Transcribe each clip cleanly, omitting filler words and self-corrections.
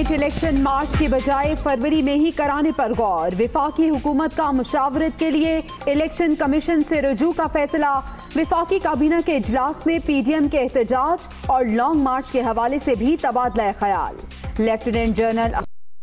Senate election मार्च के बजाय फरवरी में ही कराने पर गौर। विफाकी हुकूमत का मुशावरत के लिए इलेक्शन कमीशन से रुजू का फैसला। विफाकी काबीना के इजलास में पीडीएम के एहतजाज और लॉन्ग मार्च के हवाले से भी तबादला ख्याल। लेफ्टिनेंट जनरल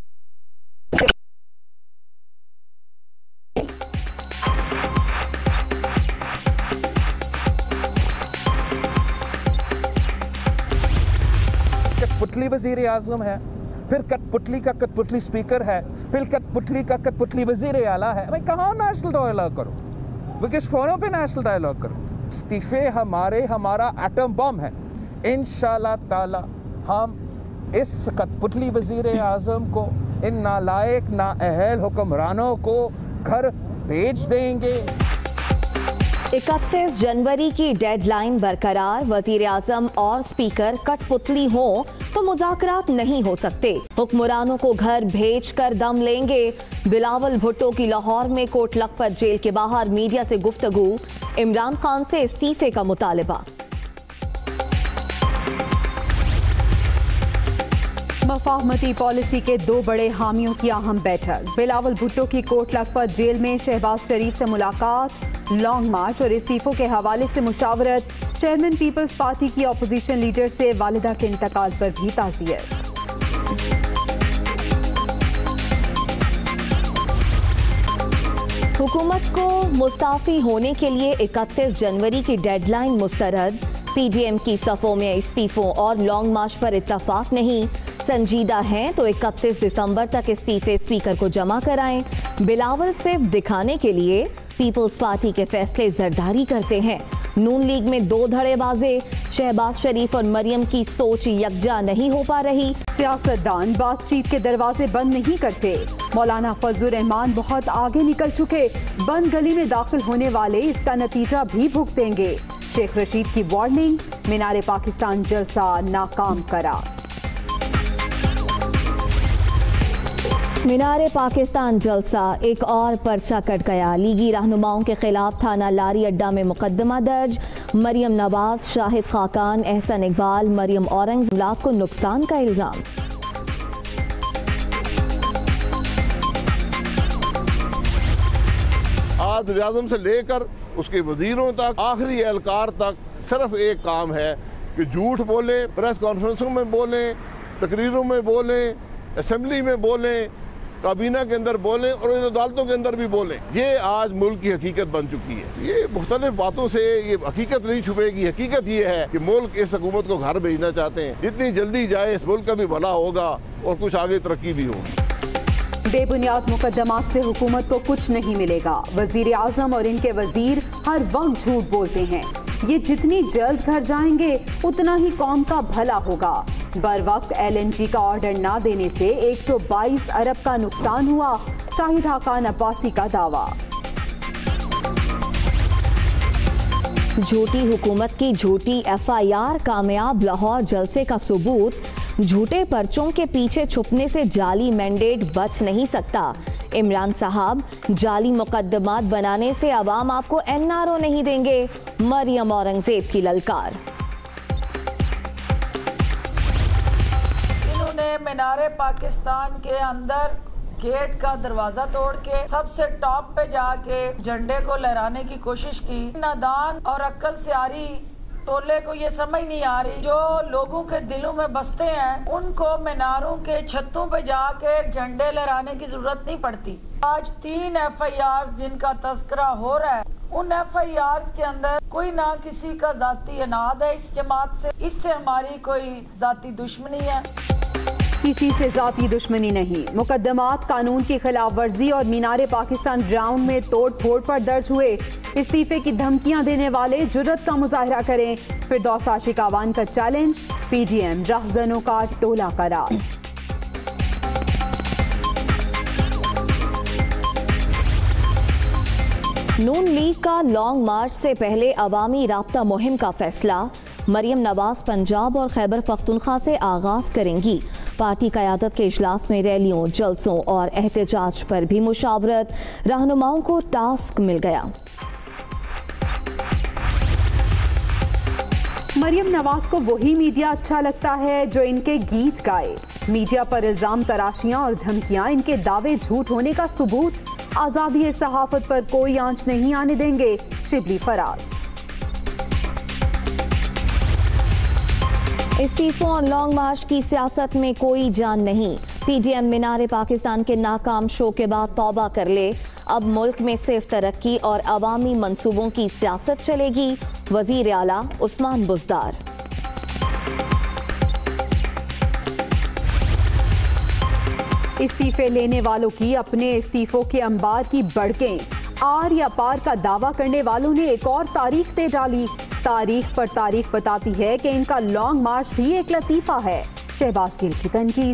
कठपुतली वजीर आजम है, फिर कठपुतली का कठपुतली स्पीकर है, फिर कठपुतली का कठपुतली वजीर आला है। भाई कहाँ नेशनल डायलॉग करो, वो किस फोरम पे नेशनल डायलॉग करो। इस्तीफे हमारा एटम बम है। इंशाल्लाह ताला हम इस कठपुतली वजीर आजम को, इन नालायक नाअहल हुक्मरानों को घर भेज देंगे। 31 जनवरी की डेडलाइन बरकरार। वजीर आजम और स्पीकर कठपुतली हो तो मुज़ाकरात नहीं हो सकते। हुक्मरानों को घर भेज कर दम लेंगे। बिलावल भुट्टो की लाहौर में कोट लखपत जेल के बाहर मीडिया से गुफ्तगू। इमरान खान से इस्तीफे का मुतालबा। मफाहमती पॉलिसी के दो बड़े हामियों की अहम बैठक। बिलावल भुट्टो की कोट लखपत जेल में शहबाज शरीफ से मुलाकात। लॉन्ग मार्च और इस्तीफों के हवाले से मुशावरत। चेयरमैन पीपल्स पार्टी की अपोजिशन लीडर से वालिदा के इंतकाल पर भी ताज़ियत। हुकूमत को मुस्ताफी होने के लिए 31 जनवरी की डेडलाइन मुस्तरद। पीडीएम की सफ़ों में इस्तीफों और लॉन्ग मार्च पर इत्तफाक नहीं। संजीदा हैं तो 31 दिसंबर तक इस्तीफे स्पीकर को जमा कराएं। बिलावल सिर्फ दिखाने के लिए पीपल्स पार्टी के फैसले जरदारी करते हैं। नून लीग में दो धड़ेबाजे। शहबाज शरीफ और मरियम की सोच यकजा नहीं हो पा रही। सियासतदान बातचीत के दरवाजे बंद नहीं करते। मौलाना फजलुर रहमान बहुत आगे निकल चुके। बंद गली में दाखिल होने वाले इसका नतीजा भी भुगतेंगे। शेख रशीद की वार्निंग। मीनारे पाकिस्तान जलसा नाकाम करा। मीनारे पाकिस्तान जलसा एक और पर्चा कट गया। लीगी रहनुमाओं के खिलाफ थाना लारी अड्डा में मुकदमा दर्ज। मरियम नवाज, शाहिद खाकान, एहसन इकबाल, मरियम औरंगजेब को नुकसान का इल्जाम। वज़ीर आज़म से लेकर उसके वजीरों तक, आखिरी एहलकार तक सिर्फ एक काम है कि झूठ बोले, प्रेस कॉन्फ्रेंसों में बोले, तकरीरों में बोले, असेंबली में बोले, काबीना के अंदर बोलें और इन अदालतों के अंदर भी बोलें। ये आज मुल्क की हकीकत बन चुकी है। ये मुख्तलिफ बातों से ये हकीकत नहीं छुपेगी। हकीकत ये है कि मुल्क इस हुकूमत को घर भेजना चाहते हैं। जितनी जल्दी जाए इस मुल्क का भी भला होगा और कुछ आगे तरक्की भी होगी। बेबुनियाद मुकदमात से हुकूमत को कुछ नहीं मिलेगा। वजीर आजम और इनके वजीर हर वक्त झूठ बोलते हैं। ये जितनी जल्द घर जाएंगे उतना ही कौम का भला होगा। बर वक्त LNG का ऑर्डर ना देने से 122 अरब का नुकसान हुआ। शाहिद खाकान अब्बासी का दावा। झूठी हुकूमत की झूठी FIR कामयाब। लाहौर जलसे का सबूत। झूठे पर्चों के पीछे छुपने से जाली मैंडेट बच नहीं सकता। इमरान साहब, जाली मुकदमात बनाने से अवाम आपको NRO नहीं देंगे। मरियम औरंगजेब की ललकार। मीनारे पाकिस्तान के अंदर गेट का दरवाजा तोड़ के सबसे टॉप पे जाके झंडे को लहराने की कोशिश की। नादान और अक्ल से आरी टोले को ये समझ नहीं आ रही, जो लोगों के दिलों में बसते हैं उनको मीनारों के छतों पे जाके झंडे लहराने की जरूरत नहीं पड़ती। आज 3 FIRs जिनका तस्करा हो रहा है, उन FIRs के अंदर कोई ना किसी का जाती अनाद है इस जमात से। इससे हमारी कोई जाती दुश्मनी है। किसी से जाती दुश्मनी नहीं। मुकदमात कानून की खिलाफ वर्जी और मीनारे पाकिस्तान ग्राउंड में तोड़ फोड़ पर दर्ज हुए। इस्तीफे की धमकियां देने वाले जुर्रत का मुजाहरा करें। फिरदौस आशिक आवान का चैलेंज। PDM रहजनों का टोला करार। नून लीग का लॉन्ग मार्च से पहले अवामी राब्ता मुहिम का फैसला। मरियम नवाज पंजाब और खैबर पख्तूनख्वा से आगाज करेंगी। पार्टी क़यादत के इजलास में रैलियों, जलसों और एहतजाज पर भी मुशावरत। रहनुमाओं को टास्क मिल गया। मरियम नवाज को वही मीडिया अच्छा लगता है जो इनके गीत गाए। मीडिया पर इल्जाम तराशियां और धमकियां, इनके दावे झूठ होने का सबूत। आजादी सहाफत पर कोई आंच नहीं आने देंगे, शिबली फराज। इस्तीफों और लॉन्ग मार्च की सियासत में कोई जान नहीं। पीडीएम मीनारे पाकिस्तान के नाकाम शो के बाद तौबा कर ले। अब मुल्क में सिर्फ तरक्की और अवामी मंसूबों की सियासत चलेगी। वजीर आला उस्मान बुज़दार। इस्तीफे लेने वालों की अपने इस्तीफों के अंबार की बढ़कें। आर या पार का दावा करने वालों ने एक और तारीख दे डाली। तारीख पर तारीख बताती है कि इनका लॉन्ग मार्च भी एक लतीफा है। शहबाज गिल की तनकीद।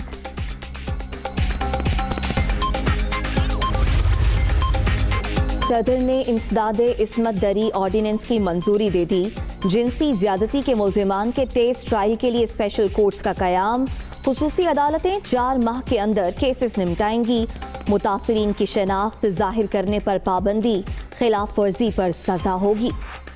सदर ने इंसदादे इस्मत दरी ऑर्डिनेंस की मंजूरी दे दी। जिनसी ज्यादती के मुल्जिमान के टेस्ट ट्रायल के लिए स्पेशल कोर्ट्स का कयाम। खुसूसी अदालतें 4 माह के अंदर केसेस निपटाएंगी। मुतासरीन की शनाख्त जाहिर करने पर पाबंदी। खिलाफ वर्जी पर सजा होगी।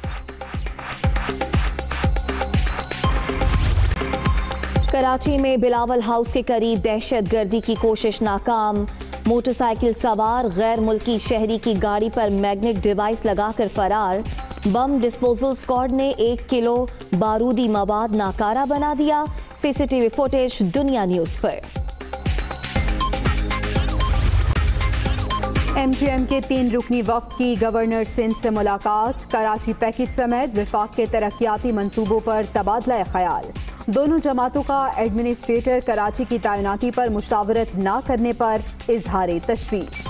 कराची में बिलावल हाउस के करीब दहशतगर्दी की कोशिश नाकाम। मोटरसाइकिल सवार गैर मुल्की शहरी की गाड़ी पर मैग्नेट डिवाइस लगाकर फरार। बम डिस्पोजल स्क्वाड ने 1 किलो बारूदी मवाद नाकारा बना दिया। सीसीटीवी फुटेज दुनिया न्यूज पर। एमक्यूएम के 3 रुकनी वफ्द की गवर्नर सिंध से मुलाकात। कराची पैकेज समेत विफाक के तरक्याती मंसूबों पर तबादला ख्याल। दोनों जमातों का एडमिनिस्ट्रेटर कराची की तैनाती पर मुशावरत न करने पर इजहार तशवीश।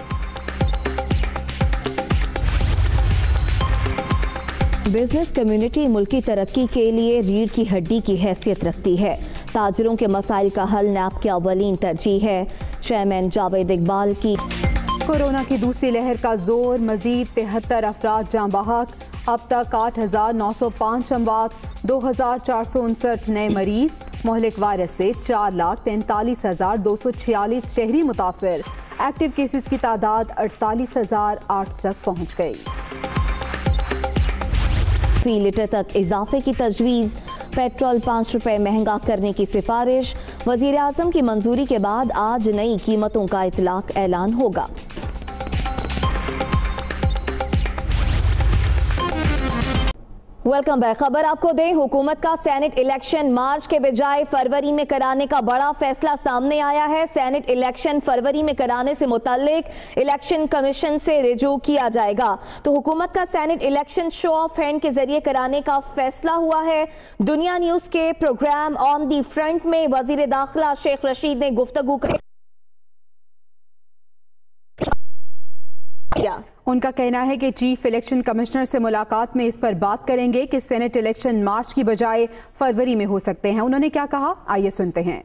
बिजनेस कम्युनिटी मुल्की तरक्की के लिए रीढ़ की हड्डी की हैसियत रखती है। ताजरों के मसाइल का हल नैब की अवलीन तरजीह है। चेयरमैन जावेद इकबाल की। कोरोना की दूसरी लहर का जोर। मजीद 73 अफराद जाँ बहक। अब तक 8,905 अमवात। 2,459 नए मरीज। मोहलिक वायरस से 4,43,246 शहरी मुतासर। एक्टिव केसेस की तादाद 48,008 तक पहुँच गई। फी लीटर तक इजाफे की तजवीज़। पेट्रोल 5 रुपए महंगा करने की सिफारिश। वजीर आज़म की मंजूरी के बाद आज नई कीमतों का इतलाक ऐलान होगा। Welcome back. खबर आपको दें, हुकूमत का सेनेट इलेक्शन मार्च के बजाय फरवरी में कराने का बड़ा फैसला सामने आया है। सेनेट इलेक्शन फरवरी में कराने से मुताल्लिक इलेक्शन कमीशन से रिजू किया जाएगा। तो हुकूमत का senate election show of hand के जरिए कराने का फैसला हुआ है। दुनिया न्यूज के प्रोग्राम ऑन दी फ्रंट में वजीर दाखिला शेख रशीद ने गुफ्तगू की। उनका कहना है कि चीफ इलेक्शन कमिश्नर से मुलाकात में इस पर बात करेंगे कि सेनेट इलेक्शन मार्च की बजाय फरवरी में हो सकते हैं। उन्होंने क्या कहा, आइए सुनते हैं।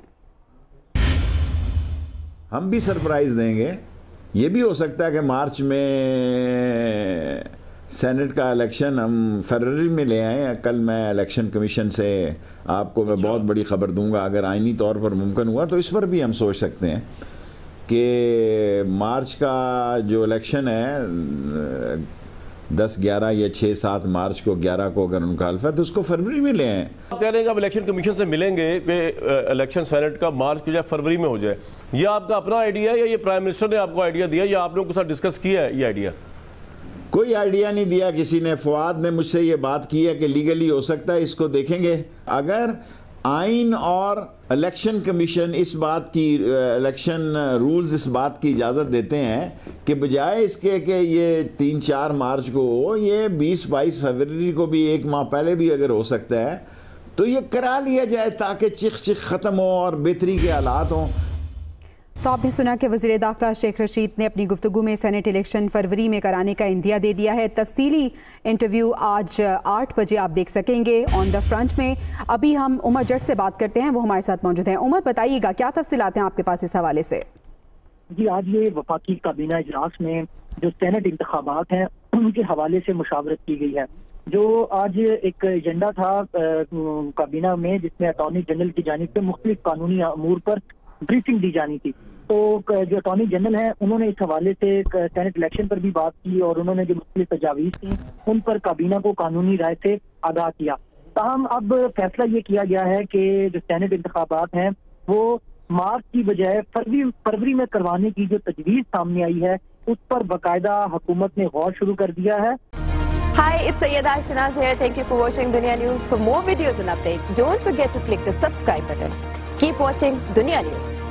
हम भी सरप्राइज देंगे। ये भी हो सकता है कि मार्च में सेनेट का इलेक्शन हम फरवरी में ले आएँ। कल मैं इलेक्शन कमीशन से आपको मैं बहुत बड़ी खबर दूंगा। अगर आईनी तौर पर मुमकिन हुआ तो इस पर भी हम सोच सकते हैं कि मार्च का जो इलेक्शन है 10, 11 या 6, 7 मार्च को, 11 को अगर उनका हल्फ है तो उसको फरवरी में ले आए। आप कह रहे हैं कि अब इलेक्शन कमीशन से मिलेंगे कि इलेक्शन सेनेट का मार्च की बजाय फरवरी में हो जाए। ये आपका अपना आइडिया है या ये प्राइम मिनिस्टर ने आपको आइडिया दिया या आप लोगों के साथ डिस्कस किया है ये आइडिया? कोई आइडिया नहीं दिया किसी ने। फवाद ने मुझसे ये बात की है कि लीगली हो सकता है, इसको देखेंगे। अगर आइन और इलेक्शन कमीशन इस बात की, इलेक्शन रूल्स इस बात की इजाज़त देते हैं कि बजाय इसके कि ये 3-4 मार्च को हो, ये 20-22 फरवरी को भी, 1 माह पहले भी अगर हो सकता है तो ये करा लिया जाए ताकि चिख ख़त्म हो और बेहतरी के हालात हों। तो आपने सुना कि वज़ीर दाखिला शेख रशीद ने अपनी गुफ्तगू में सेनेट इलेक्शन फरवरी में कराने का इंदिया दे दिया है। तफसीली इंटरव्यू आज 8 बजे आप देख सकेंगे ऑन द फ्रंट में। अभी हम उमर जट से बात करते हैं, वो हमारे साथ मौजूद हैं। उमर, बताइएगा क्या तफसीलात हैं आपके पास इस हवाले से? जी, आज ये वफाकी काबीना इजलास में जो सेनेट इंतखाबात हैं उनके हवाले से मुशावरत की गई है। जो आज एक एजेंडा था काबीना में जिसमें अटॉर्नी जनरल की जानिब से मुख्तलिफ कानूनी अमूर पर ब्रीफिंग दी जानी थी। तो जो अटॉर्नी जनरल हैं उन्होंने इस हवाले से सेनेट इलेक्शन पर भी बात की और उन्होंने जो मुख्तलिफ तजावीज़ थी उन पर काबीना को कानूनी राय से आगाह किया। ताहम अब फैसला ये किया गया है कि जो सेनेट इंतखाबात हैं वो मार्च की बजाय फरवरी में करवाने की जो तजवीज सामने आई है उस पर बाकायदा हुकूमत ने गौर शुरू कर दिया है। Hi, it's Sayyeda Shanaz here. Thank you for watching Dunia News. For more videos and updates, don't forget to click the subscribe button. Keep watching Dunia News.